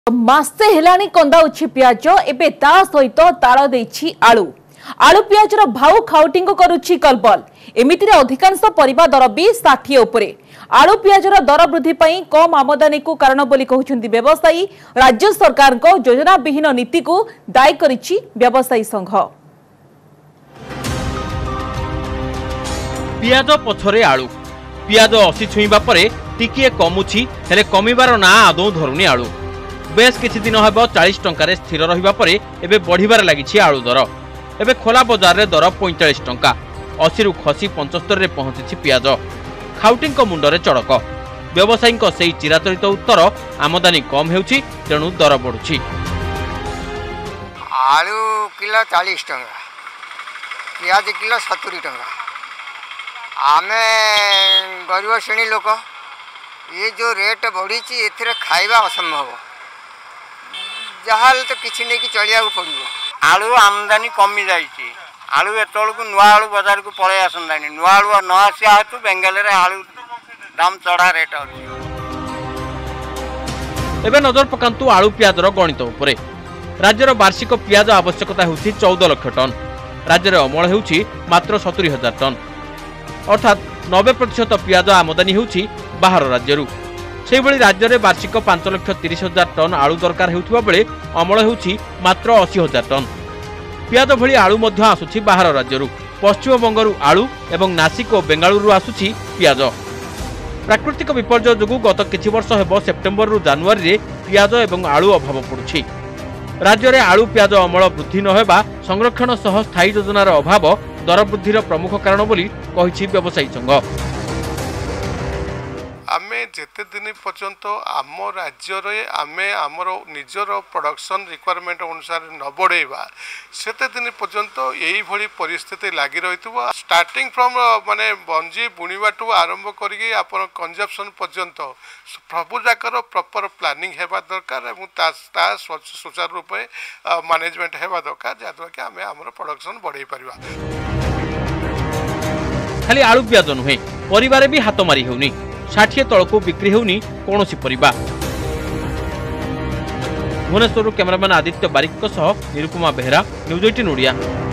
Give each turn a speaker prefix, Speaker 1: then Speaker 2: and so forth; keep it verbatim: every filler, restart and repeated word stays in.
Speaker 1: मासे हेलानी कंदाउछि पियाज एबे ता सहित ताल देछि आलू आलू पियाजर भाव खाउटिंग करुछि कलबल एमितिरे अधिकांश परिबा दर भी षाठी उपरे आलू पियाजर दर वृद्धि पई कम आमदानी को कारण बोली कहउछन्ती व्यवसायी राज्य सरकार को योजना विहीन नीति को दायी करिछि व्यवसायी संघ।
Speaker 2: पियाज पछरे आलू पियाज असी छुईबा परे टिकिए कमुछि हेले कमिबार ना आदौ धरुनी आलू बेस किछि दिन हेबो चालीस टंका स्थिर रहिबा परे एबे बढ़िबार लागिछि आलू दर एबे खोला बाजार रे दर पैंतालीस टंका अशी रु खसी पचहत्तर रे पहुंची पियाज खाउटिंग मुंडरे चड़क व्यवसायी सेही चिराचरित उत्तर आमदानी कम हेउछि तेणु दर बढ़ुछि।
Speaker 3: आलू किलो चालीस टंका पियाज किलो सत्तरी टंका आमे गरीब श्रेणी लोक ये जो रेट बढ़ी एथिरे खाइबा असंभव जहाल तो किसी नहीं कि चलिया पड़ो आलू आमदानी कमी जाइए आलू एतलू नुआ आलू बाजार को पलि आसंदानी नुआ आलू न आसिया हेतु बेंगल रे आलू दाम चढ़ा रेट अच्छी।
Speaker 2: एबे नजर पकांतु आलू पियाजर गणित उपरे राज्यर वार्षिक पियाज आवश्यकता होउछि चौदह लाख टन राज्य अमल होउछि मात्र सत्तरी हजार टन अर्थात नब्बे प्रतिशत पियाज आमदानी होउछि बाहर राज्यरू सेहिभଳି राज्य वार्षिक पांच लाख तीस हजार टन आलू दरकार होउथिबा बेले अमल होउछि मात्र अस्सी हजार टन पियाज भली आलू मध्य आसुछि बाहर राज्यरू पश्चिम बंगरू आलू एवं नासिक और बेंगालुरु आसुछि पियाज प्राकृतिक विपर्यय जोगु गत किछि वर्ष हेबो सेप्टेम्बर रु जनवरी रे पियाज एवं आलू अभाव पड़ुछि राज्य में आलू पियाज अमल वृद्धि नहेबा संरक्षण सह स्थायी योजनार अभाव दर वृद्धिर प्रमुख कारण बोली कहिछि व्यवसायी संघ।
Speaker 4: आमे जेते दिन पर्यंत आम राज्य आमे आमर निजर प्रोडक्शन रिक्वायरमेंट अनुसार न बढ़ेबा सेते दिन पर्यंत यही भली परिस्थिति लागि रहितबो स्टार्टिंग फ्रॉम माने बंजी बुणीबाटू आरंभ करिके आपण कंजप्शन पर्यंत प्रभु जाकर प्रॉपर प्लानिंग हेबा दरकार एवं ता ता सुचारू रूपे मैनेजमेंट हेबा दरकार जादवा कि आमे आमर प्रोडक्शन बढ़ाई परिबा।
Speaker 2: खाली आलू पियाज नुहे परिवार भी हाथ मारी हेउनी षाठी तलक बिक्री होनी कौन परिबा। भुवनेश्वर कैमरामैन आदित्य बारिक निरुपमा बेहरा न्यूज अठारह ओडिया।